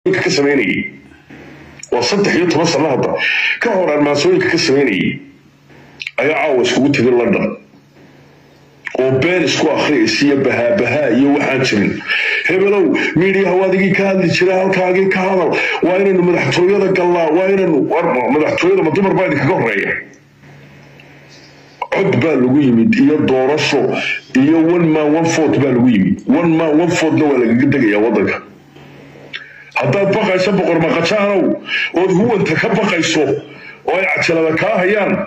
كسميني وصدق يوتيوب صار لها كهور الماسوي كسميني أي عاوز قوت في لندن وبين سكو أخري سيا بها يوحنا هبلو ميديا هوادي كان يشرح كاجي كهذا وين إنه مدحتويه ذا قلا وين إنه مدحتويه ذا مدمر بايد كقرية عد بالويمي يا دورشو يا ون ما ون فوت بالويمي ون ما ون فوت نولا قدك يا وضعك هذا بقى يسبق ما قتانو وهو أنت كبقى يسوق ويعتلى كاهيان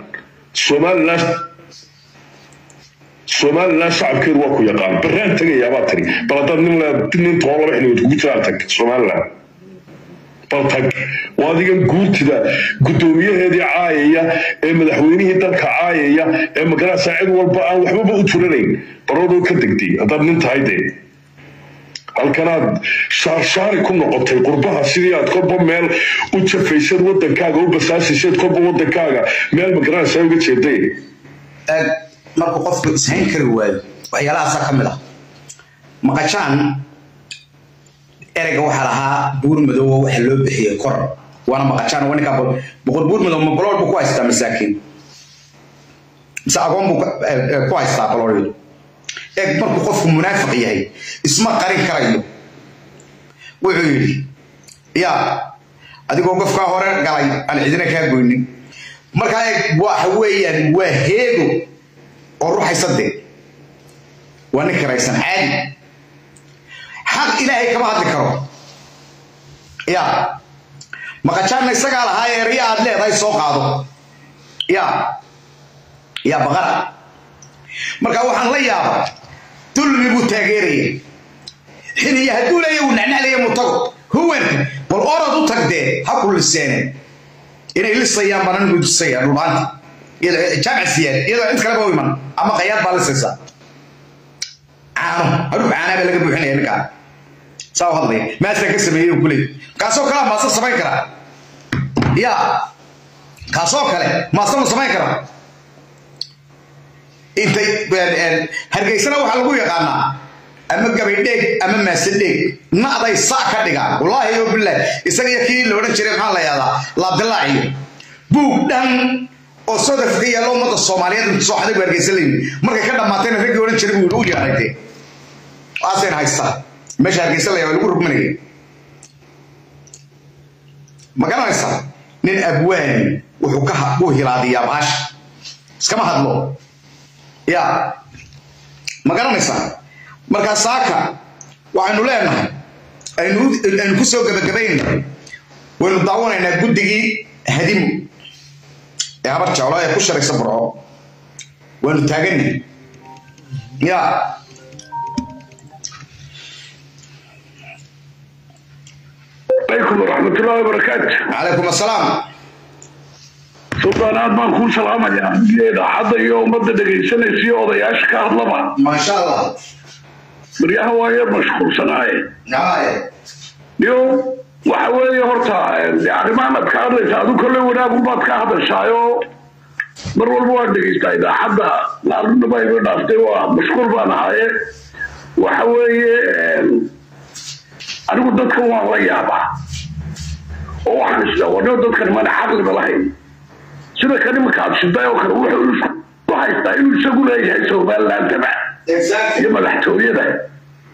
Somaliland shacabkeedu waa ku yaqaan baraan tagaya baa tiri baladad nin toolo wixii uu ku taatay Somaliland baltag waadigan guurtida gudoomiyaheedii caayaya ee madaxweynihii dalka caayaya ee magara saacid walba aan waxba u turanayn baroodoo ka degtay hadad nin tahay halkanaad shaar ku noqotay qurbaha sidii aad kolba meel u jafaysad wadankaaga u basaasisad kolba wadankaaga meel magara saacid uga jeeday marka qofku ishayn kari waayo waxyaalahaas ka mid ah maqashaan erayga waxa lahaa buur madow waxa loo bixiyay kor wana maqashaan wanika boqol buur madow ma balool ku haysta masaakiin saagoon ku haysta balool marka qofku munaafiq yahay isma qarin karayo wuxuu yiri ya adigoo qofka hore galay aan cidina ka goynin marka waxa weeyaan waa heego وروح يصدق ونكر يسن عادي حق إلهي كما هذكره يا ما كان يسقى هاي رياض ليه ضاي سوق هذا يا بغرة مركا وحن ليا تلمي بوتاجيري حين يهدوا لي ونعنا لي مطق هو والأرض تقدر هقول السنة إلى لسه يا مرن بود السير رومانتي إذا جامع السياد إذا أنت كلام ويمن أما قياد بالسيسا أروح أنا بلقي بوحنا يرجع سوا هذي ما سكسر مين وكله كاسو كلام ما صار سمعي كلام يا كاسو كلام ما صار سمعي كلام أنت هرجع سنة وحلقوا يقانا أما قبيلك أما ما سدك ما أضيع ساعة كذا والله يوم بالله يصير يكيل لو نشرب حاله يلا لا عبد الله عيو بودن oo sadafkiya loo mada Soomaaliyeed soo xaday wargeysalin markay ka dhamaatayna rag oran jiray uu u yahay aaseen haysta meesha hargeysalay lagu rugmanayay magaranaysa nin abwaani wuxuu ka hadlo hilaadiyaa baash iskama hadlo ya magaranaysa marka saaka waxaanu leenahay aynu ku soo gabagabaynaa waynu daawanaynaa guddigii hadimu يا برجع ولا يكون شرك صبره وين تاجني يا عليكم ورحمة الله وبركاته عليكم السلام سلطان ما نكون سلام يا حدا يوم بدأ سنة سيوضة يا أشكال لما ما شاء الله مريها واير مشكور صناعي نعم يوم وحوالي هرتا يعني ما نتكلم هذا كله ولا بقول نتكلم شايو مرور الوالد يستعيد حدا لأن ما يبغى نفتوى مشكور بنا هاي وحوالي أنا قلت لكم والله يابا وحنا شلون أنا قلت لكم أنا حقل بالحين شنو كلمة كاب شداي وكروح وحيستعيد يشقول أي شيء بالله تبع يما لحتويه ده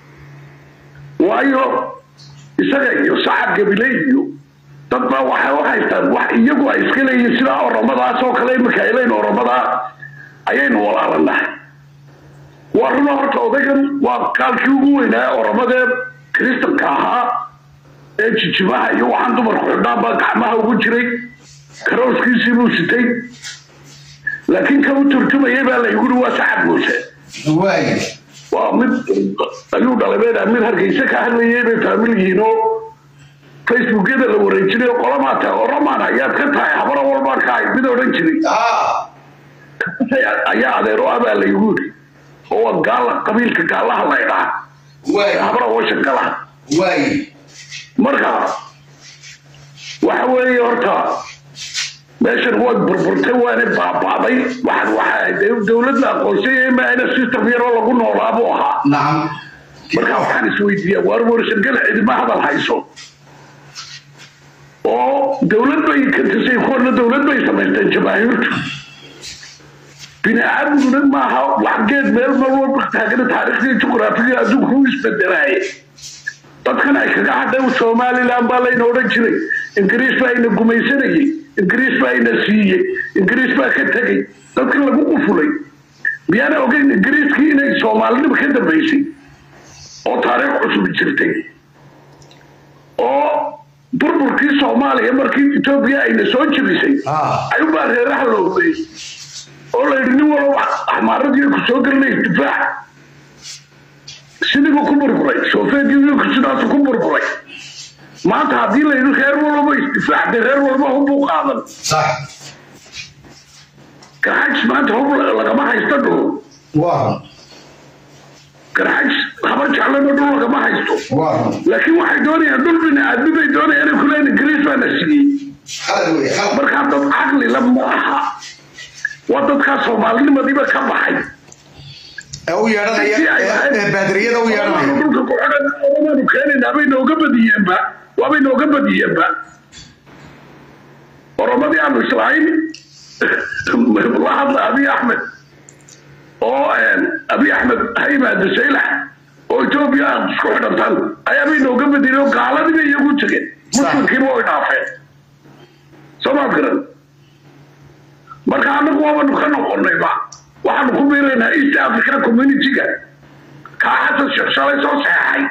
وأيوه isaga iyo saxab gabileeyo dad baa waxa haystaan wax iyagu ay iska leeyihiin sida oromadaas oo kale markay leeyeen oromada ayaynu walaalanahay warna horta odagan waa kaalkii ugu weynaa oromada kristanka ahaa ee jijimaha iyo waxaan dumarku xidhaan baa gacmaha ugu jiray karooskiisii buu sitay laakiin ka u turjumayay baa la yidhi waa saxab muuse ومن أيوة على بالي أمير هرجيسة كهلية بتعملينه فيسبوك كده لو رجلي قلماته ورمانا يا كتاي حبرة والبركاي بدو رجلي يا هذا رؤى اللي يقول هو قال قبيل قال الله الله يراه حبرة وش قالها مركا وحوي يرتا meeshan waa burburtay waana baabaaday waxaan dawladda aqoonsiyay ma ayna system yar oo lagu noolaabo aha naam marka waxaan isweydiiyay war warshad gal cid ma hadal hayso oo dawlad bay ka tisay koorna dawlad bay samaysteen jamaahiirtu binaadamuna maaha waxgeed meel walba taageerada taariikhda juqraafiga adduunku isbedelay dadkan ay kaga hadhay Soomaaliland baa la inoo jiray Ingiriis baa ina gumaysanayay Ingiriis baa ina siiyay Ingiriis baa ka tagay dadkan lagu qufulay biyana ogeyn Ingiriiskii inay Soomaalida ka dambeysay oo taariikh cusub jirtay oo burburkii Soomaaliya markii Itoobiya ayna soo jabisay ayuu baa reeraha loo weeyay oo la yidhi walaal ahmaaradii ku soo galnay difaac sidii ku burburay Soofeedkii ku sidaas ku burburay maanta haddii la yidhi reer walba isdifaac reer walba hubbu qaadan صح كراش ما تهوب لقما هيستدو واو كراش خبر على بدو لقما هيستو واو لكن واحد دوني يدل بنا أدبي دوني أنا كلين إنجليز وأنا سيء حلو حلو بركات عقلي لما أها وتدخل صومالي ما دي بكم حي أو يرانا يا بدرية أو يرانا أنا كان نبي نوجب ديابا وأبي نوجب ديابا ورمضي عن إسرائيل لاحظ أبي أحمد أبي أحمد هيما دسيلح وإثيوبيا سكوحنا تل أيامي نوجب دينو قالوا لي يقول تكين مسلم كيمو ينافع سمع كرن مركان قوة نخنا قلنا با واحد كبيرنا إيست أفريقيا كوميونيتي كأحد الشخصين صوص حي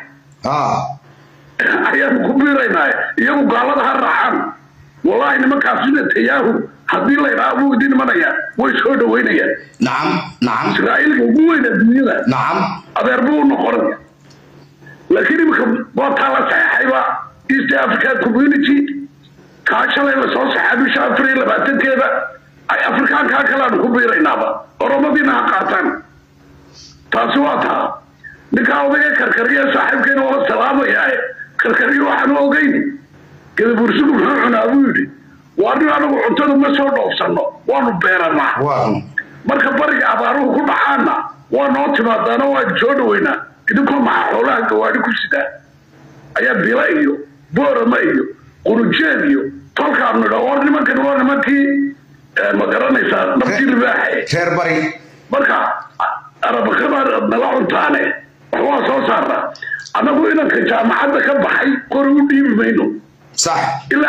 أيام كبيرنا يقول قالوا ده الرحم والله إنما كاسين تياهو هذي لا يرابو دين منايا ويسود وينيا نعم نعم إسرائيل قوين الدنيا نعم أبيربو نقرن لكن بكم بطالة حيوة إيست أفريقيا كوميونيتي كاشلا يلصوص حبي شافري لبعتن كذا أي أفريقيا كاكلا نكبيرين هذا ورمضينا قاتن تاسواتها نكاو بيه كركرية صاحب كينو السلام يا كركرية واحد وقين كذا برسكم حنا أبودي وأنا عنتنا مسؤول أفسنا وأنا بيرنا مركب برج أباروه كل حنا وأنا أتمنى وأجودوينا إذا كم حوله جواري كسيدا أيام بلايو بورمايو قرجانيو تلقى من الأورد ما كانوا ما كي ما قرنا يسار نبتي الباحي خير بري مركب أنا بخبر نلاقي ثاني هو صار أنا أقول إنك جامعة كبحي قرودي بينه صح إلا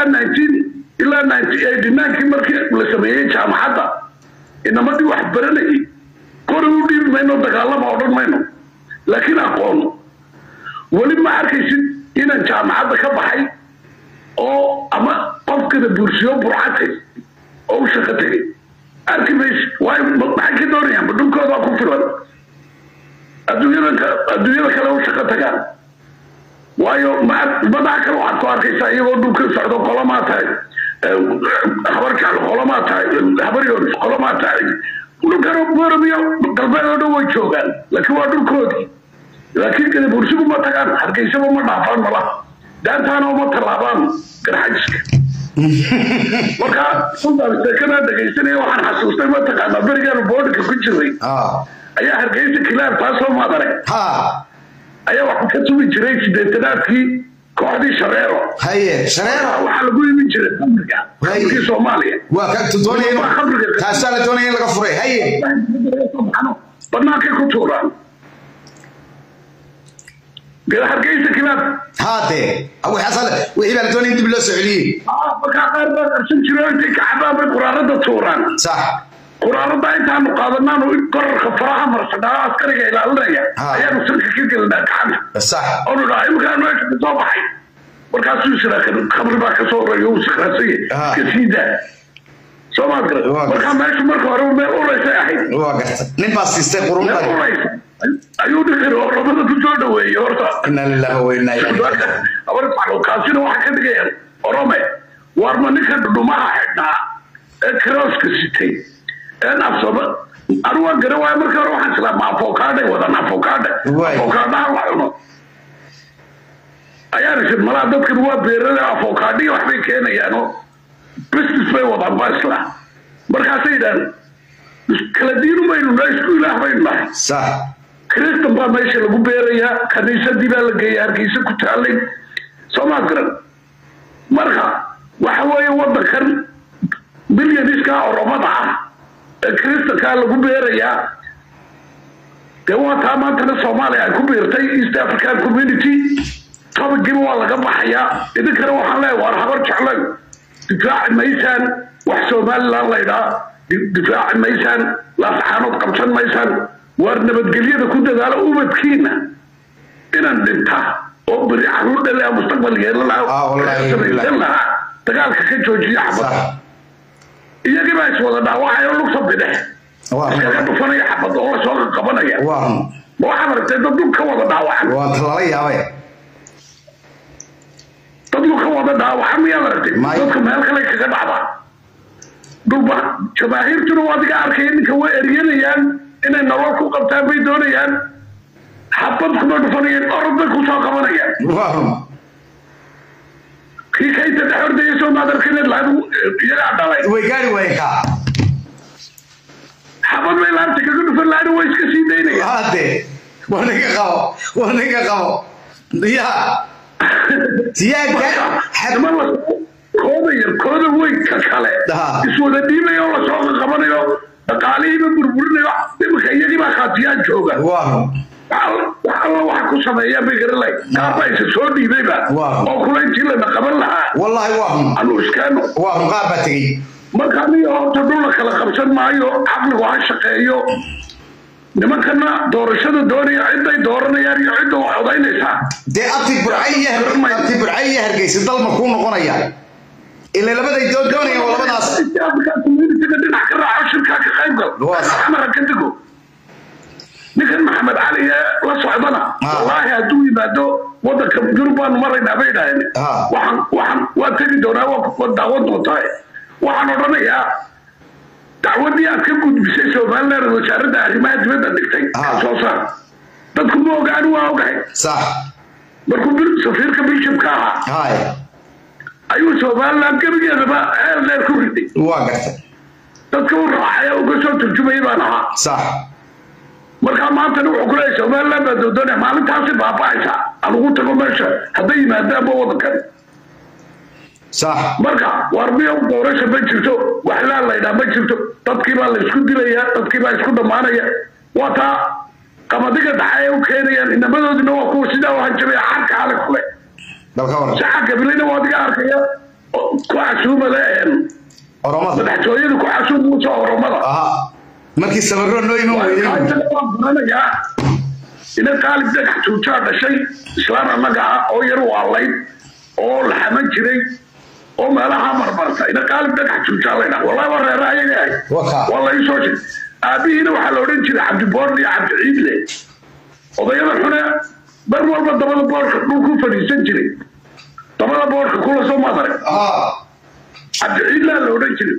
1989 كي مركي لسميه جامعة إنما دي واحد برني قرودي بينه تكلم أورد بينه لكن أقول ولما أركيس إن جامعة كبحي أو أما قف كده بورسيو برعتي أو شكتي أركيس واي ما حكي دوري هم بدون كذا كفران الدنيا كلام شكتي وايو ما بدأك الواحد كاركيس أيوة دوك سعدو قلمات هاي خبرك على قلمات هاي خبريون قلمات هاي ولو كانوا بورميو قلبنا دو ويشوغان لكن وادو كودي لكن كده برسيكو ما تكان هركيسة ما نعفان ملا دان تانا وما تلابان كرحجسك مركا كنت أستيقنا دقيسني وحن حسوستي ما تكان بريقان بوردك كنشري أيها هركيسة كلاب تاسو ما دارك ayaa wax ka tubi jiray sideetanaadkii kooxdii shareero haye shareero waxa lagu yimi jiray khamriga Soomaaliya waa ka doonayeen kaasala doonayeen laga furay haye banaanka ku tuuraan gal hargeysa kilaab haade aw xasal wixii baa doonayeen dib loo socodiyay marka qaar baa qarsan jiray intii kacbada quraanada tuuraan sax quraanada intaan qaadanaano in qararka faraha marsadaa askariga ilaalinaya ayaa sulka ka galnaa gacanta sax oo dhaay markaan meesha ku soo baxay markaas uu shiraakan khamri baa ka soo rayo saxraasay ka siida Soomaaliya markaan meesha marka hore meel u leeyahay ahayd waa garta nin baa siistay qurunta ayuu dhigay oo rabada ku soo dhaweeyay horta inna lillahi wa inna ilayhi raaji'uun awar falo kaasina waxa ka dhigay orome warma ninka dhumaha xidhnaa ee crosska sitay أنا أصلا أروح جروا أمريكا أروح أسلم مع فوكادة ولا مع فوكادة وعونه أيارش الملاذ كانوا بيرنا فوكادي وحبي كنا يعني بس في وضع باسلا مركز سيدان كلادينو ما ينو ناس كلها ما ينو صح كريستم با ماشي لو بيريا كنيسة دي بالجي أركيسة كتالين سما كرن مركز وحوي وضع كان بليونيس كا ورمضة كريستا كان لقوا بيريا كوا تاما تنا سوماليا كوبيرتي إيست أفريكان كوميونيتي طب جيبوا والله قبل حياة إذا كانوا حلا وارحبرت حلا دفاع الميسان وحسومال الله يدا دفاع الميسان لا سحانو قمصان ميسان وارنا بتقليه ده كنت قال وبتكينا إن انتهى وبري عروض اللي مستقبل يلا والله تقال كجوجي حبط إياه كما يسوى ده واحد يقول لك صبي ده كان فني حبط والله سوق قبنا يا واحد تدوك كوا ده واحد وطلعي يا وي تدوك كوا ده واحد يا ولد تدوك ما خليك كذا دوبا جماهير تروادك أركين كوا إريانيان إن النواقو قبتان بيدونيان حبط كمان فنيين أرضك وساق منيا. واهم. كي تدحر ده يسوع ما دركين لانه يلا داوي. ويجاري ويكا. حبط ويلان تكلم في لانه ويش كسيديني. هذا. ونيجا قاو. يا. حد ما كود وين كله. يسوع ده دي ما يلا ساق كمانيو. قالي ببربرني بمخيلي ما خاطيان جوجا. واهم. والله waxaa sameeyaa bigarlay qaabay soo dhiibay oo kulantii la qaban lahaa wallahi anu iskaano qaabatay marka ay horta dul kala qabsan maayo aqligu ha shaqeeyo nimankana doorashada doonaya ciday dooranayaan iyo cid oo codaynaysa de abti burcay hargeysa dal ma ku noqonaya ilaa labaday doonaya labadaas dhinac ka raaco shirka ka qayb gal amar ka digo نكن محمد علي لا صعبنا والله هدوي بعده وضك جربان مرة نبيدا يعني وحن واتني دونا ودعوت وطاي وحن رميا دعوتي أكيد بسيط ومالنا وشارد على جبنا دكتين أساسا تدخل موقعنا وأوقعي صح بركون سفير كبير شبكها هاي أيوة سوالنا كبير جدا ما هذا كورتي واقعت تدخل راحة وقصة ترجمة يبانها صح marka maanta wuxuu ku leeyahay Soomaaliland baa doonaya maalintaasi baabaaysa anugu tago meesha haday yimaadaan baa wadankan sax marka warbiyo doorasho ma jirto wax la leeyahay ma jirto dadkii baa la isku dilaya dadkii baa isku dhamaanaya wata qamadiga dhaxay u keenayaan inabadoodina waa kuwa sidaa waxa jabay xarka xalay kule dalka war shacabka bilina waa diga arkaya ku casuuma leen oromada madaxtooyada ku casuuma soo oromada markii sabaro noo iman weeyeen ina qaalib dagax tuuta dhashay islaam anaga oo yar waalayd oo la xaman jiray oo meelaha marmarta ina qaalib dagax tuuta leena wallahi wareer ayaga wallahi soo jeed aabihina waxa la oran jiray Cabdi Boordi iyo Cabdi Ciidle odayada xuna bar walba dabada boorka dhulku fadhiisan jiray dabada boorka kula soo maadaray Cabdi Ciidle la oran jiray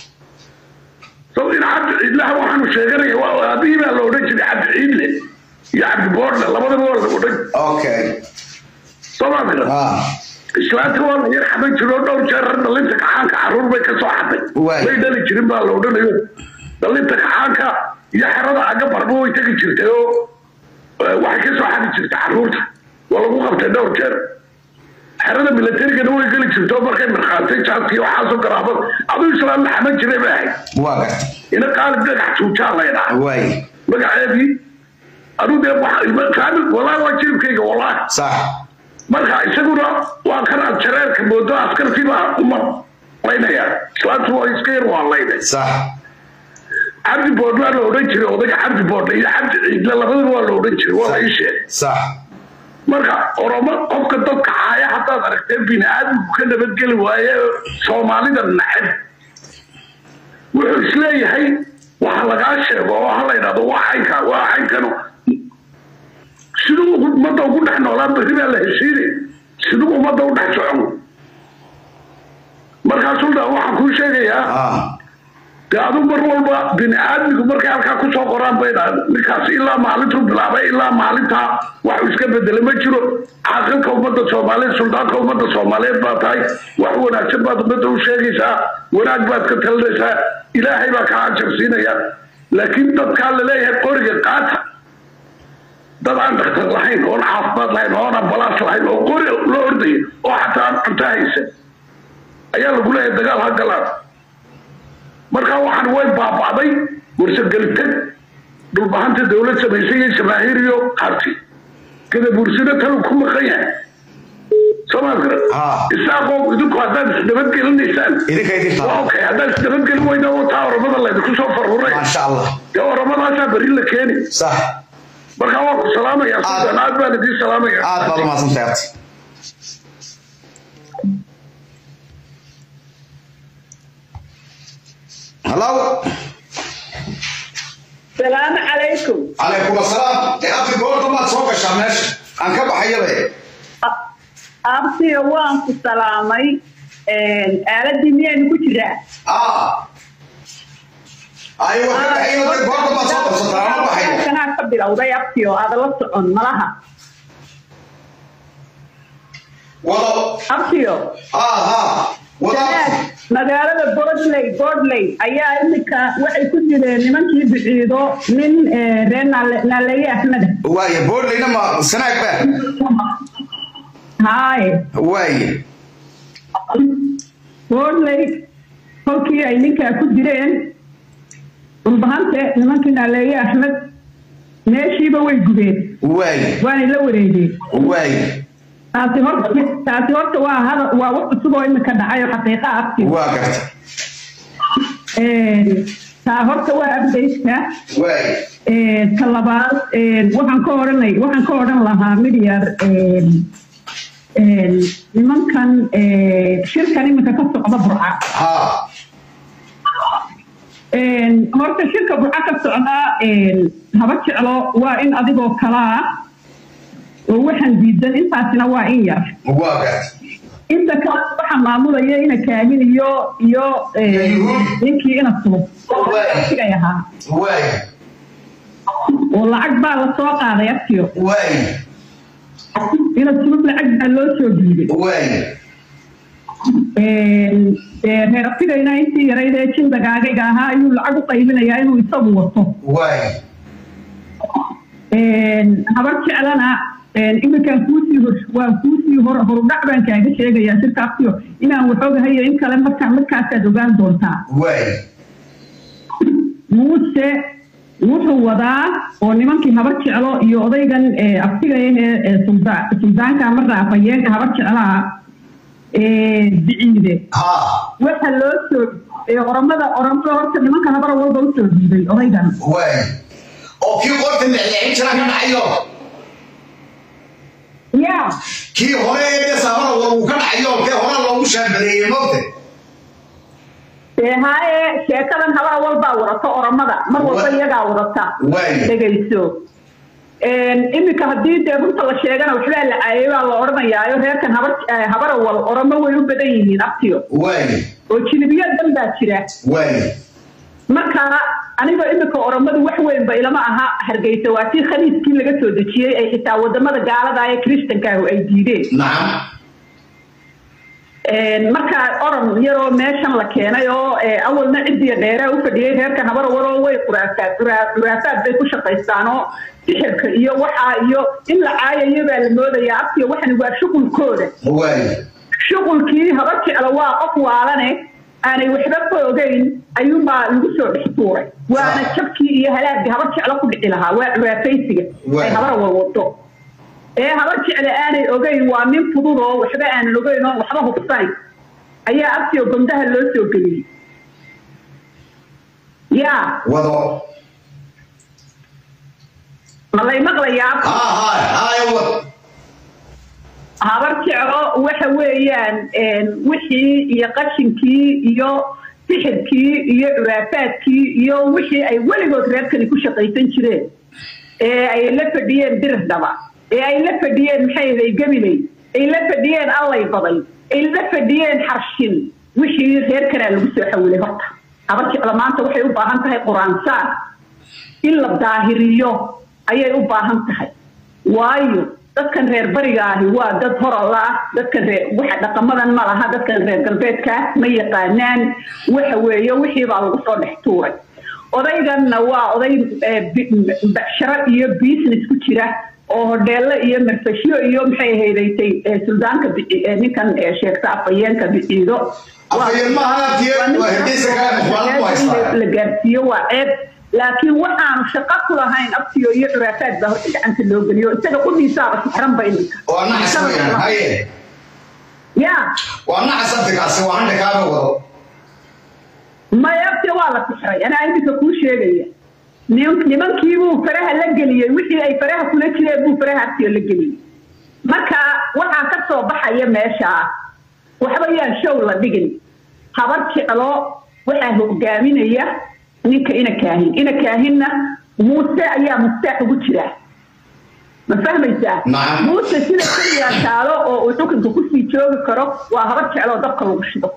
إن عبد الله وحنا شجرة وأبيه ما لو رجل عبد عيدله يا عبد بورنا لما ده أوكي طبعا إسلام هو يرحم جرون أو جرن اللي أنت كحانك عرور بيك صاحبك ويدا اللي جرين بقى لو ده يوم اللي أنت كحانك يحرد عجب بربو يتجي جرتيه وحكي صاحب جرت عرور ولا مو قبل تدور جر حرنا ملتير كده هو يقول لك شفتوا بقى من خالتي شاطي وحاسب قرابه أبو إسلام محمد جري معي واقع إن قال بدك حتوجع الله ينعم واي بقى عادي أرود أبغى كان والله واجب كي والله صح مرة يسقون وأكثر الشرائر كبودو أذكر فيما أمم وين يا سلطة ويسكير والله صح عبد بودو لو رجل وضع عبد بودو إذا عبد إذا لا غير لو رجل ولا شيء صح marka oroma qofka dadka caaya hataa aragtay bini'aadamku ka nabadgeli waaye Soomaalida naxid wuxuu isleeyahay waxa laga sheego oo waxa la yiraahdo waxaykano sidoo ummadda ugu dhex noolaan bariba la heshiiyay sidoo ummadda u dhex socon marka sulda waxa ku sheegayaa daadu mar walba bini'aadamku markay halka ku soo qoraan bayda ninkaas ilaa maalintu bilaabay ilaa maalinta wax iska bedelay ma jiro aqalka ummadda Soomaaliyeed suldaanka ummadda Soomaaliyeed baa tahay wax wanaagsan baad ummadda u sheegaysaa wanaag baad ka talinaysaa ilaahay baa ka ajarsiinaya laakiin dadka la leeyahay qoriga qaata dad aan dhakhtar lahayn oo caafimaad lahayn oo aan balaas lahayn oo qori loo orday oo xataa cunto haysan ayaa lagu leeyahay dagaal ha galaan marka waxaan way baabaaday warsagaltay dhulbahanta dawlad samaysay jamaahiiriyo harti kada bursida tan ku maqaya Somalka isaaqo idinku haddaad isdabadgelinaysaan okay haddaad isdabadgelin weyda oo taa oramada laydinku soo faruuray maasha allah dee oramadaasa beri la keeni sax marka waa ku salaamaya sudan aad baan idin salaamaya aad baad umahadsantahay hello السلام عليكم. عليكم السلام. أخي قولت ما تسوق الشمس أنك بحيبه. أبتي وانك السلامي على الدنيا نكتجا. أيوة كده أيوة قولت ما تسوق الشمس بحيبه. كان أكبر أو ضي أبتي وهذا لطعن ملها. والله. أبتي. magaalada Bordley ayaa imika waxay ku jireen nimankii biciido min Naaleye Ahmed waaye Bordleyna ma sanaag ba haay waaye Bordley halkii ay ninka ku jireen ulbahante nimankii Naaleye Ahmed meeshiiba way gubeen waaye waan la wareegay waaye taasi horta waa wax cusub oo imika dhacay xaqiiqo abti waa garta taa horta waa update-ka waaye talabaad waxaan ka oran lahaa midyar nimankan shirkan imika ka socda burca horta shirka burca ka socda haba jeclo waa in adigoo kalaa waxaan diidan intaasina waa in yar inta kale waxa maamulaya ina kaahin iyo ninkii ina suub sigay ahaa oo lacag baa la soo qaaday aftiyo ina suub lacag baa loo soo diiday reer aftigayna intii yarayd ee jindagaagayga ahaa ayuu lacag u qaybinayaa inuu isagu wato habar jeclana iminkaan kuusii horudhac baan kaaga sheegayaa sirkaasiyo inaan waxoogahayo in kale markaasaad ogaan doontaa muuse wuxuu wadaa oo nimankii habar jeclo iyo odaygan aftigayahee suldaanka marra afhayeenka habar jeclaha biciide waxa loo soo oramada horta nimanka habara walba u soo diiday odaygan oo kii qorta lixlixin jira ka dhacayo يا كي هوري سافر وكان عيون كي هورا لو شامبري موته هاي شيكلن هبا والبا ورتا اورمدا mar walba iyaga wadata degayso imika hadii deebunta la sheegana waxba la caayay la oranayaa reerkan habar wal oramo way u badan yihiin aftiyo oo jilibiyad baa jira marka aniga imika oramadu wax weyn ba ilama aha hargeysa waa tii khaliiskii laga soo dajiyay ay xitaa wadamada gaalada ay Kristanka ay diideen marka oran yaro meeshan la keenay oo awalna cidiya dheera u fadhiyay reerka habar waro way quraafad bay ku shaqaystaan oo xirka iyo waxa iyo in la caayayo baa la moodayaa afkiyo waxan waa shuqulkooda shuqulkii habar jeclo waa qof waalane aanay waxba ka ogeyn ayuunba lagu soo dhextuuray waana jabkii iyo halaagii habar jeclo ku dhici lahaa waa curaafaysiga ay habar wado habar jeclo aanay ogeyn waa nin fudud oo waxba aanan ogeyn oo waxba hubsay ayaa aftiyo gomdaha loo soo geliyay yaa wado malay maqlayaa habar jeclo waxa weeyaan wixii iyo qashinkii iyo sixirkii iyo curaafaadkii iyo wixii ay weligood reerkani ku shaqaysan jireen ay la fadhiyeen dirdaba ay la fadhiyeen maxay ahayd gabilay ay la fadhiyeen allay baday ay la fadhiyeen xarshin wixii reerkana lagu soo xawilay horta habar jeclo maanta waxay u baahan tahay quraansaan in la daahiriyo ayay u baahan tahay waayo dadkan reer bariga ahi waa dad horala dadkan waxa dhaqamadan ma laha dadkan reer galbeedka ma yaqaanaan waxa weeyo wixii baa lagu soo dhextuuray odayganna waa oday bashara iyo business ku jira oo hoteelo iyo marfashiyo iyo maxay ahaydaytay suldaanka ninkan sheegta afayeenka biciido أفيل ما هذا وهديس كلام مخالف واسطة لجارتيه وعيب لكن وحنا شقق لهين أبتيو يعرفات ده أنت اللي قليو أنت كل يسار حرام بينك وأنا حسب يعني هاي يا وأنا حسبتك أسوأ عندك هذا وضو ما يبتي والله تحري أنا عندي كل شيء ليه niman kiibuu faraha la geliyay wixii ay faraha kula jireen buu faraha artiyo la geliyay marka waxa ka soo baxaya meesha waxba yaan show la dhigin habar jeclo waxa hogaaminaya ninka ina kaahinna Muuse ayaa mustaax ugu jira ma fahmaysaa Muuse sida kaliya taalo oo xukunka ku sii joogi karo waa habar jeclo dabka lagu shido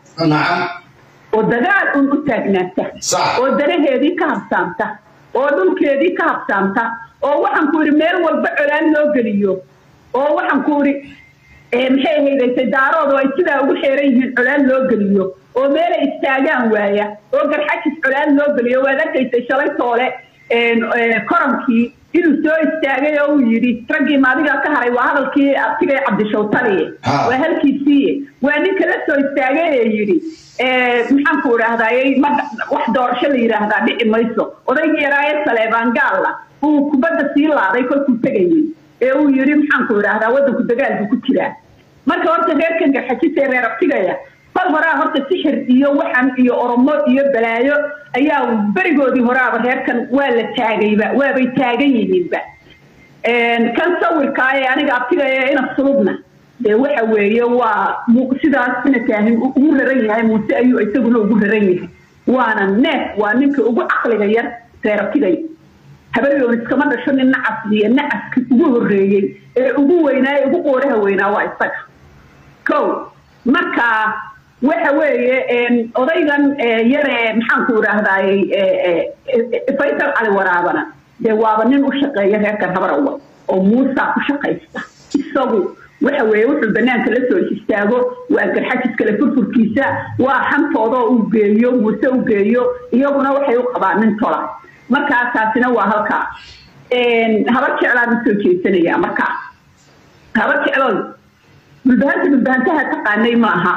oo dagaal u taagnaata oo daraheedii ka habsaanta oo dhulkeedii ka habsaanta oo waxaan ku yiri meel walba colaan loo geliyo oo waxaan ku yiri maxay hayday daaroodo ay sida ugu xeeran yihiin colaan loo geliyo oo meel istaagaan waaya oo garxajis colaan loo geliyo waadagtay shalay toole koronkii inuu soo istaagay oo yiri ragii maadiga ka haray waa hadalkii abtigay Cabdishawtali waa halkiisii waa ninka la soo istaagay ee yiri maxaan ku raahday wax doorasho la yiraahdaa dhici mayso odaygii yaraayay Saleebaan Gaalla uu kubadda sii laaday kolkuu tagayay ee uu yiri maxaan ku raahdaa wadanku dagaalku ku jira marka horta reerkan garxajisay reer abtigaya bal horaa horta sixir iyo waxan iyo oromo iyo balaayo ayaa barigoodii horaaba reerkan waa la taagayba waabay taagan yihiinba kan sawirkaay aniga abtigaya ina sulubna waxa weeye waa sidaas ina kaahin ugu raran yahay Muuse ayuu isaguna ugu raran yahay waana neef waa ninka ugu aqliga yar reerabtigay habaryoon iskama dhasho nin nacasiye nacaska ugu horeeyay ee ugu weynaa ugu qooraha weynaa waa isaga kow marka waxa weeye odaygan yare maxaan ku raahday Faysal Ali Waraabana waaba nin u shaqeeya reerka Habarawal oo Muuse ku shaqeysta isagu waxa weeye wuxuu banaanka la soo istaago waa garxajis kale furfurkiisa waa xantooda uu geeyo Muuse uu geeyo iyaguna waxay u qabaan nin tola marka taasina waa halka habar jeclaan soo jeesanaya marka habar jeclaan bulbahantaha taqaanay maaha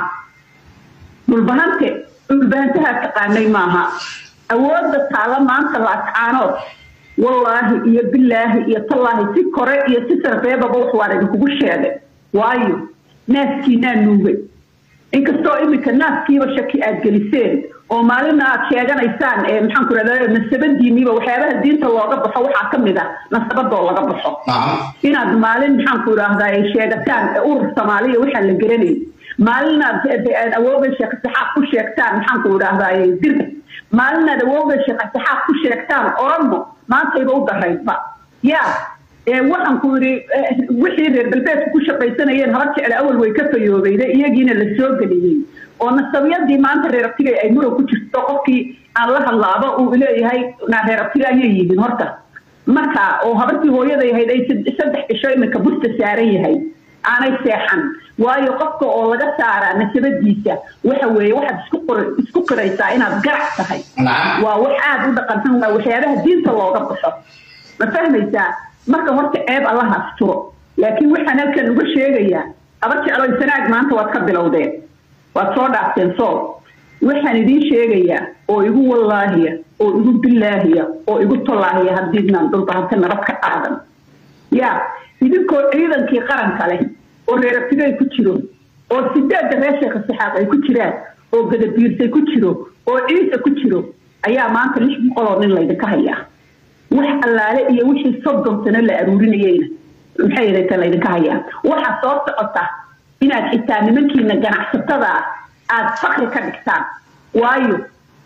bulbahantaha taqaanay maaha awoodda taala maanta la tacaanood wallahi iyo billahi iyo tallahi si kore iyo si sarfeeba wax waareen kugu sheegay waayo naaskiina nuugay inkastoo imika naaskiiba shaki aad geliseen oo maalina aad sheeganaysaan maxaan ku raadayay nasabadiiniba waxyaabaha diinta looga baxo waxa kamid ah nasabadoo laga baxo inaad maalin maxaan ku raahday sheegataan urur Soomaaliya waxa la garanay maalina aad awoobay shaqo ku sheegtaan maxaan ku raahday dir maalina aad awoobay shaqo ku sheegtaan oramo maanta iba u darayba yaa waxaan ku yiri wixii reer galbeedku ku shaqaysanayeen habar jecel awal way ka fayoobayday iyagiina la soo galiyay oo nasabiyadii maanta reer abtigay ay muro ku jirto qofkii aan la hadlaabo uu leeyahay na reer abtigay ay yihiin horta marka oo habartii hooyaday ahayd ay saddex isho imika busta saaran yahay aanay seexan waayo qofka oo laga saara nasabadiisa waxa weeye waxaad isku qiraysaa inaad garac tahay waa wax aad u dhaqansan waa waxyaabaha diinta looga baxo ma fahmaysaa marka horta ceeb Allah asturo laakiin waxaan halkan uga sheegayaa habar jecel sanaag maanta waad ka bilowdeen waad soo dhaafteen soo waxaan idin sheegayaa oo igu wallaahiya oo igu billaahiya oo igu tallaahiya haddiidnaan dulbahanka nabad ka qaadan yaa idinkoo ciidankii qaranka leh oo reer abtigay ku jiro oo sideedda reer Sheekh Saxaaq ay ku jiraan oo gadabiirsay ku jiro oo ciise ku jiro ayaa maanta 600 nin laydinka hayaa wax allaale iyo wixii 30 sano la aruurinayayna maxay yidhaahdaa laydinka hayaa waxa soo socota inaad xitaa nimankiina ganacsatada aad fakri ka dhigtaan waayo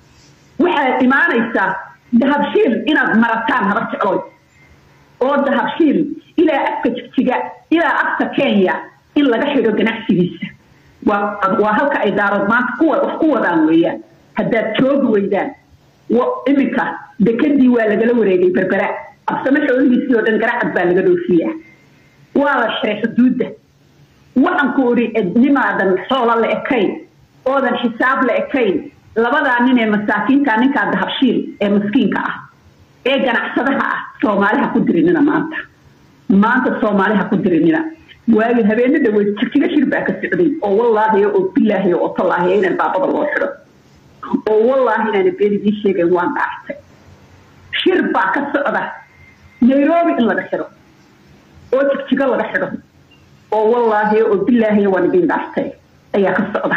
waxaad imaanaysaa dahabshiil inaad marataan habar jecloy oo dahabshiil ilaa afka jigjiga ilaa afka Kenya in laga xidho ganacsigiisa waa halka ay daarad maanta wax ku wadaan weeyaan haddaad joogi weydaan imika dekadii waa lagala wareegay berbera absama xoolihiisii oo dhan garacad baa laga dhoofiyaa waa la xiray xuduudda waxaan ku uri nimaadan xoola la ekayn oodan xisaab la ekayn labadaa nin ee masaakiinta ninka dahabshiil ee miskiinka ah ee ganacsadaha ah Soomaaliha ku dirinina maanta Soomaaliha ku dirinina واجي هبين ده وتشكيله شربا كسعدي او والله او بالله او طلاه ان الباب لو خير او والله ان بيري دي شيغان وان داحتay شربا كسعدا نيروبي ان لا خير او تشكيله لا خير او والله او بالله وان بين داحتay ايا كسعدا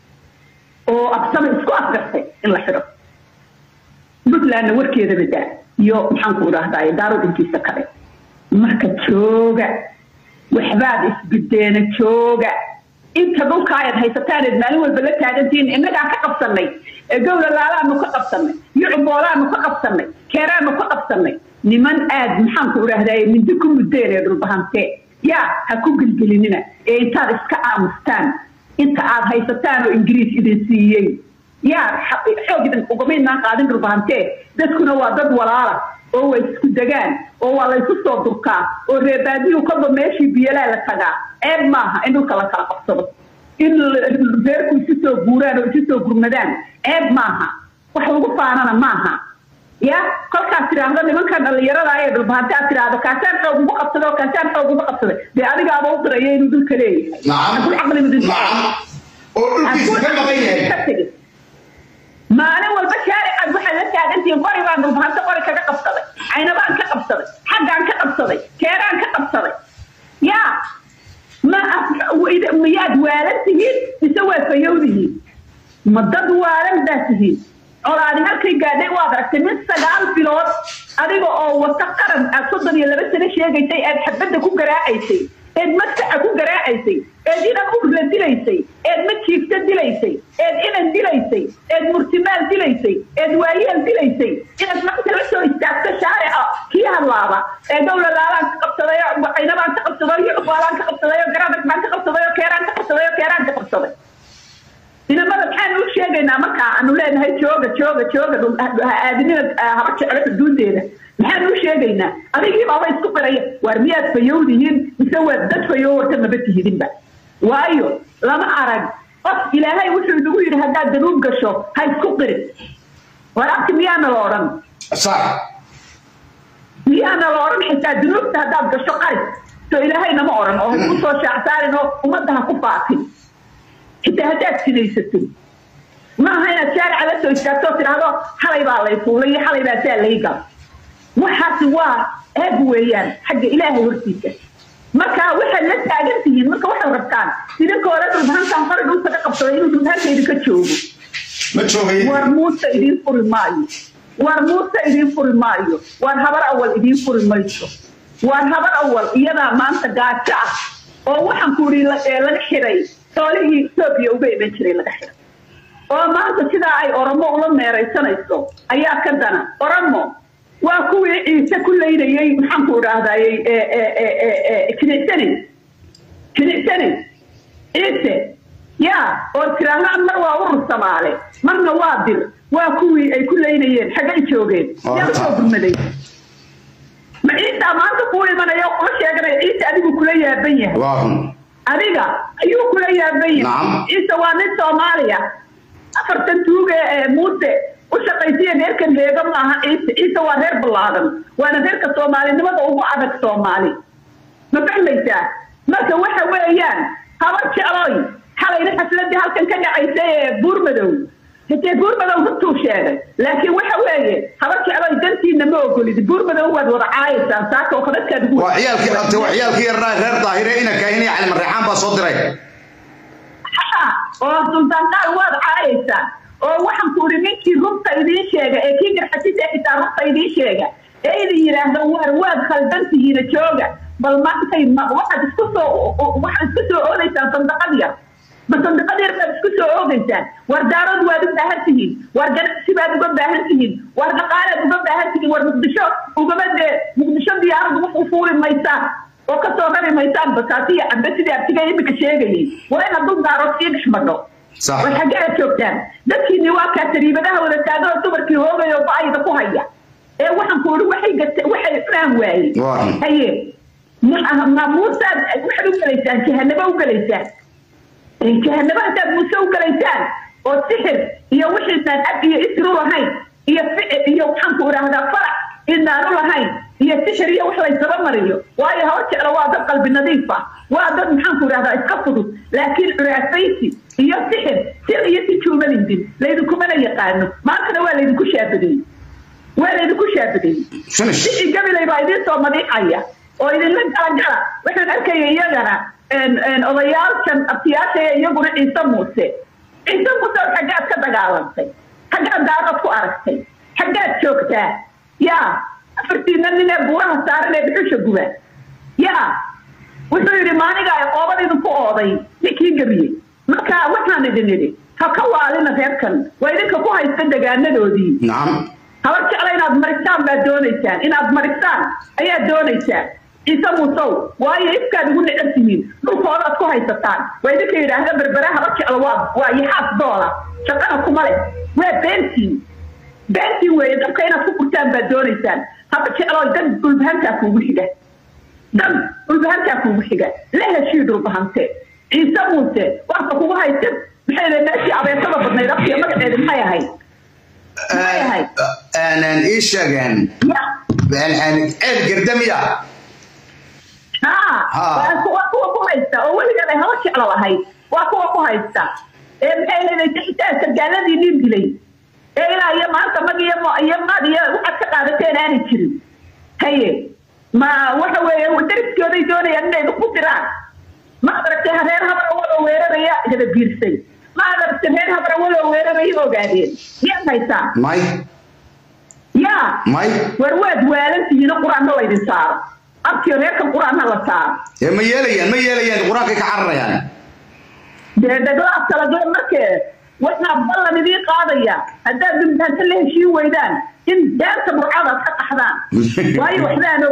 او ابسم اسكو افرتay ان لا خير بدلana warkeeda bada iyo maxaan ku raahday daarad intiisa kale marka jooga waxbaad isbideena jooga inta dhulka ay haysataan maalin walba la taagantiin inaga ka qabsanay gowla laalaanu ka qabsanay yucboolaanu ka qabsanay keeraanu ka qabsanay niman aad maxaan ku raahday mindi ku mudeeray dhulbahante ya ha ku gilgilinina intaad iska aamustaan inta aad haysataan oo ingiriis idin siiyay يا حوجدن وقمنا قاعدين ربانته dadkuna waa dad walaala oo way isku dagaan oo waa la isku soo durkaa oo reebaadi uu ka meeshii biyala la tagaa ee maaha in dhulka la kala qabsado in beerku si soo guuraan oo si soo gurmadaan ee maaha wax lagu faanana maaha ya kolkaas tiraahdo nimankan dhalinyarada ay dhulbaanta tiraahdo kaasaan xoog ugu qabsado de adiga aba u dirayay inuu dhulka leeyahay nacam aqli midin oo dhulkiisa ka maqan yahay maalin walba shaarica waxa la taagantii qori baan dhulbaanta qori kaga qabsaday aynabaan ka qabsaday xaggaan ka qabsaday keeraan ka qabsaday ya ma miyaad waalantihiin mise waa fayowdihiin ma dad waalan baa tihiin colaadi halkay gaadhay waad aragtay min 9 bilood adiga oo wata qaran 32 sano sheegaysay aad xabadda ku garaacaysay eed madfaca ku garaacaysay eed inan u dilaysay eed madkiifta dilaysay eed inan dilaysay eed murtimaal dilaysay eed waayeel dilaysay inaad marka la soo istaagto shaarica kii hadlaaba ee dowla laalaan ka qabsaday aynabaan ka qabsaday yucbaalaan ka qabsaday garadag baan ka qabsaday keeraan ka qabsaday inamada maxaan u sheegaynaa marka aanu leenahay jooga aadinina haba jeclo xuduudeeda maxaan u sheegaynaa adigii baaba isku qiraya waar miyaad fayowdihiin mise waa dad fayow warta maba tihidinba waayo lama arag qof ilaahay wuxuu inagu yidhi haddaad danuub gasho ha isku qirin waraabti miyaana la odhan miyaana la odhan xitaa danuubta haddaad gasho qaris soo ilaahayna ma odhan oo ha isku soo shaacsaarin oo ummadda ha ku faafin حتى هداك سنيستي ما هي الشارع على سوي كاتو تراهو حلي بالي فولي حلي باسال ليقا وحاسوا هبويان حق إلهي ورتيك marka waxa la taagantiin marka waxa rabtaan sida koorada rubaantan far dhul ka qabtay inuu halkeeda ka joogo ma joogay war muusa idin furi maayo war habar awal idin furi mayso war habar awal iyada maanta gaaja oo waxaan ku ri laga xiray toolihii Ethiopia uga iman jiray laga xiray oo maanta sida ay Oromo ula meeraysanayso ayaa ka dana Oromo waa kuwii ciise ku leeyahay maxaan ku raahday kinisani ciise ya oo tiraahna mar waa urur Soomaali marna waa dir waa kuwii ay ku leeyayeen xagay joogeen yaa soo gurmaday ma inta maanta ku imanayo oo sheegay ciise adigu kula yaaban yahay adiga ayuu kula yaaban yahay ciise waa nin Soomaaliya afartan tuuga muuse وشقيتين هيك هيدا ما عيسى وهير بالعالم وانا هيك الصومالي انما هو عدد صومالي ما فهمت ما سوى ويان هبط شعراي حالي نحسن دي هالكن كان عيسى بورمدو حتى بورمدو هتو شاده لكن وحا ويه هبط شعراي دنتي انما اقول دي بورمدو هو وضع عايسى ساكا وخدت كدبو وعيالك غير ظاهره انك كايني على الريحان با صدري سلطان قال وضع عايسى oo waxaan ku riminki runta idin sheega ee kii garxasida xitaa runta idin sheega ee idin yiraahdo waad khaldantihiin jooga bal maantay waxaad isku soo oodaysaa sandaqadiya basandaqadiya baad isku soo oodaysaa war daarad waad u baahan tihiin war ganacsi baad uga baahan tihiin war dhaqaalaad uga baahan tihiin war muqdisho diyaarad wuxuu fuuli maysaa oo ka soo rari maysaan basaasiya amba sidii abtiga imika sheegayay waa inaad dul daarad sii dhexmadho صح والحاجات شوفتان دكي نواكا تريبها ولا تاجر تبركي هو يا بعيد كوهيا ايه وحن كل وحي فاهم واي هي ما موسى وحدو كليسان جهنم وكليسان جهنم انت موسى وكليسان والسحر هي وحدان ابي اسرو هاي هي وحن كل هذا فرع ان انا هاي هي تشريه وحلا يتبع مريو وهي هوتش على واحد قلب نظيفة واحد محن كورة هذا يسقطه لكن رأسيتي هي سحر يتشو ملندين لا يدكم أنا يقانو ما كنا ولا يدكوا شابدين ولا يدكوا شابدين قبل يبايدين سو مديحية وإذا لن أرجع وإحنا نركي يجنا إن أضيال كان أبتياته يقول إنسان موسى حاجات كذا قالنتي حاجات دارت فارستي حاجات شوكتا يا أفرتينا من أبوها صار لي بحوش جوا يا وصير ماني قاعد قابل إنه فوضي لكن قبلي ما كان وحنا ندني هكوا علينا ذكر وإذا كفوا يستدق عنا دودي نعم هذا علينا أمريكان بدونيتان إن أمريكان أي دونيتان يسمو صو وهي إفكار يقول لأرسمين لو فوضت كوها يستطان وإذا كده هذا بربراها ركي الواب ويحاف دولة شقنا كمالي وبنتي وإذا كينا فوقتان بدونيتان هذا على دم كل بهانتا كوبشيجا دم كل بهانتا كوبشيجا لا شيء يدرب بهانتا يسمو صو وقت كوها يسم بحيث الناس عبيا سبب بدنا يرقي ما قد هاي أنا إيش أجن القردمية وأكو هايستا أول جاي هواش على وهاي وأكو هايستا إيه تحتاج ترجع لي نبلي إيه لا يا ما أنت ما دي وقت قاعدتين أنا كذي هي ما وحوي ودرس كذا يجوني أنا بقطران ما قدرت هذين هم أول وير ريا هذا بيرسي ما قدرت هذين هم أول وير ريا وقاعدين يا هايستا ماي يا ماي ورواد والد في القرآن الله ينصار أبكي ريك القرآن الله صار يا ما يلين القرآن كعرّ يعني ده قراءة تلاقي مركز وإحنا بالله نبي قاضية هذا بنتهل له شيء ويدان إن دارت برعاضة حق أحضان وهي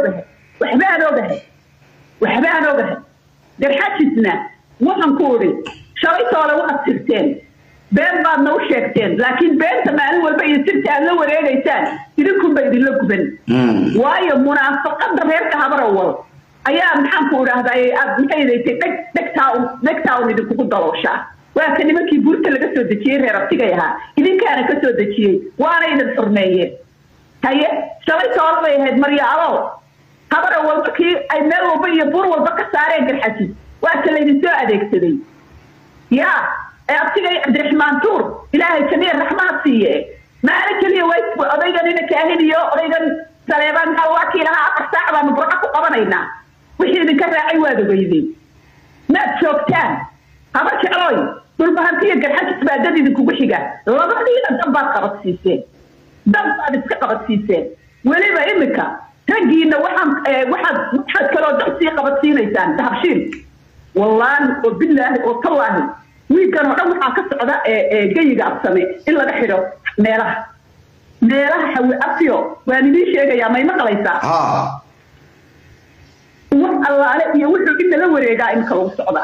وحبان وبه ده حاجتنا وحنكوري شريطة ولا وقت سرتين بين بعضنا وشيكتين لكن بين تمام والبي سرتين لو ريجيتان يدكم بيدين لكم وهي منافقة غير كهبر أول أيام حنكوري هذا محيدي دكتاو يدكم الضلوشة وكان يمكن بورت اللي كسر دكتير ربطيها إذا كان كسر دكتير وأنا إذا الفرنية هي شريطة ولا هاد مريالو خبر أول بكي أي ملو بي بور والبقى سارين كالحسي وقت اللي نسوء أديك سبي يا أبتغي عبد الرحمن تور إلهي كبير رحمة سيئة ما أنا كلي ويت أضيقا لنا كاهنيو أضيقا سليمان هواكي لها أقصى عبا مبرعك وقبنينا وحي ذكرها عواد ويذين ما تشوكتان خبر شعروي دول بهانتية كالحسي تباددي ذكو بحيقا لبعضينا دبات قبط سيسين دبات قبط سيسين وليبا إمكا تجينا واحد كلو دحسي قبضتين إنسان تهبشين والله وبالله والله ويكانوا روحا كسعدا جيجا أبسمي إلا نحيرو ميرها حوي أبسيو وأنا ليش يا ما يمقليسا والله عليك يوحو إن لو ريجا إنك لو سعدا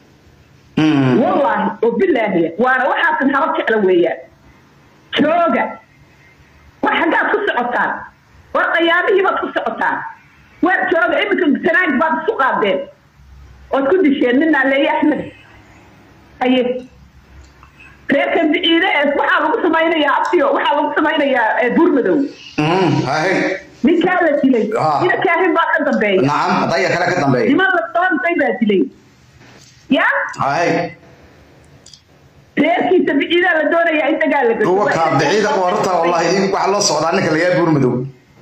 والله وبالله وأنا واحد تنحرك على ويا شوقة واحد قاعد كسعتان والقيامه ما تسقطها وجوج يمكن سناك بعد السوق ده وتكون شيء على احمد اي لكن اذا waxa lagu sameeyaa abtiyo waxa lagu sameeyaa burmadow هاي من كان لي ina kaahin baa ka dambeeyay نعم ضيق kala ka dambeeyay dima la toon bayda dilay ya هاي reerkii tabiida la doonaya inta gaal la هو ka biciida qorta wallahi wax la socda annaka laga burmadow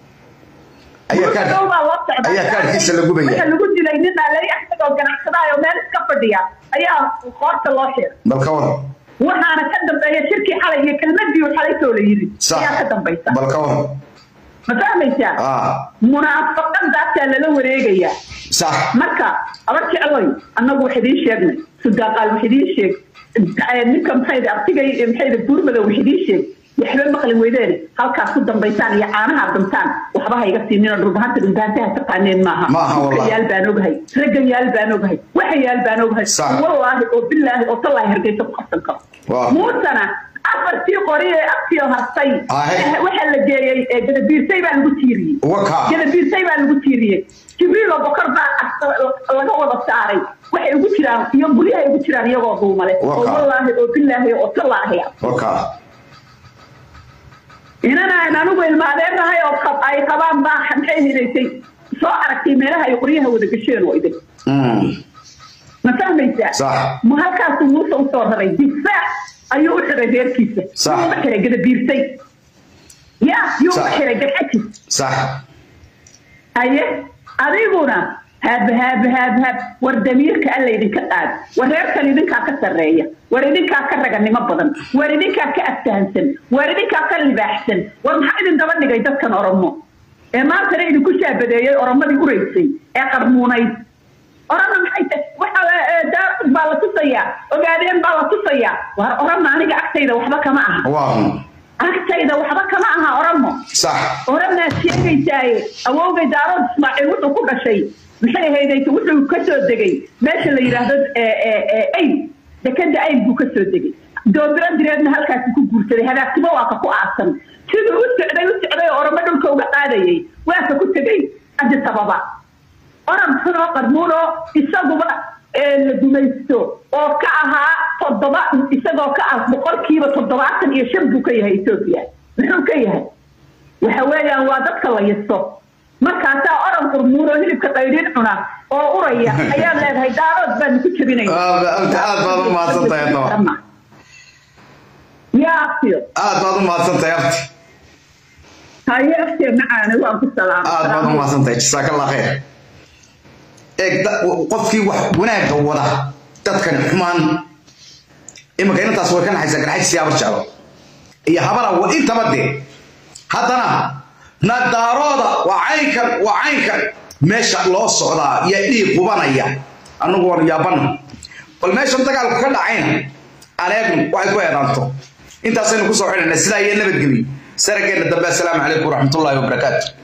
ayaa kaarkiisa lagu bayay waxa lagu dilay nin alay axmed oo ganacsadaayo meel iska fadhiya ayaa qoorta loo xir bal ka war waxaana ka dambeeyay shirki xalay iyo kelmadii xalay soo la yiri ayaa ka dambaysa bal ka war ma fahmaysaa munaafiqada la wareegaya صح marka abarki alay annagu waxay sheegnay sudaaqal waxay sheeg ninka maxay artigay maxay buurmada waxay sheeg يحب مقلي ويداري هالكا كودن بيتان يا عانها دمتان وحبها يغا سينين ربهانت دمتانتها تقانين maaha والله يال بانوغهي رجل يال بانوغهي وحي يال بانوغهي والله وبالله وطلع هرجيته بقسنك مو سنه أفرتي قريه أكتيو هرتي وحي اللي جاي جدبيرتي بان لو تيري جدبيرتي بان لو تيري جبريل وبكر با laga wada saaray waxay ugu jiraan iyo guriyaha ugu jiraan iyagoo duumale wallahi وبالله وطلع وكا أنا نقول ما دام هاي أي طبعا ما حنحيه ليتي صارك مالها يقريها وده كشير ويده ما فهمت صح ما هالكاس موسى وصار هاي دفاع أيوة غير كيسة صح كده كده بيرسي يا يوم كده كده حكي صح أيه أريبونا هاب وردمير كألا يدين كتاد وريرك يدين كسرية وردين كرجع نما بدن وردين كأستهنسن وردين كاللي بحسن ومحد دبنا جاي كان أرمو ما ترى إذا كل شيء بدأ أرمو دي قريسي أقربوني أرمو محيط وحلا دار بالتصيا وقاعدين بالتصيا وأرمو أنا أكتيدا وحبك معها واو أكتيدا وحبك معها أرمو صح أرمو شيء جاي أو بدارود اسمع الوضع كل شيء maxay hayday wuxuu ka soo degay meesha la yiraahdo ay dekada ay buu ka soo degay doobran direedna halkaas ku guursaday hadaagtiba waa ka ku aarsan sidoo uu socday oroma dhulka uga qaadayay waa ka ku tagay aad sababa oran soo qarmuuno isaguba la dumaysto oo ka ahaa todoba isagoo ka ah boqolkiiba 75 buu ka yahay Ethiopia wuxuu ka yahay waxa weeyaan waa dadka la yisto markaas oran qurmuuro hilibka qaydin cuna oo uraya ayaa leedahay daarood baan ku jabinay aad baad u maadsantahay hadaba يا أختي بعض ما صنت يا أختي هاي أختي معانا وأنت السلام بعض ما صنت جزاك الله خير قف في هناك وضع تذكر حمان إما كان تصور كان حيسكر حيس سياب الشعب هي حبلا وإنت بدي هذا نادارودا وعينك ماشي الله الصعدا يدي قبانيا أنا قول يا بنا والماشي أنت قال كل عين عليكم وعيكوا يا رانتو أنت أصلا كوسو حين السلاية نبت جميل سرقين الدباء السلام عليكم ورحمة الله وبركاته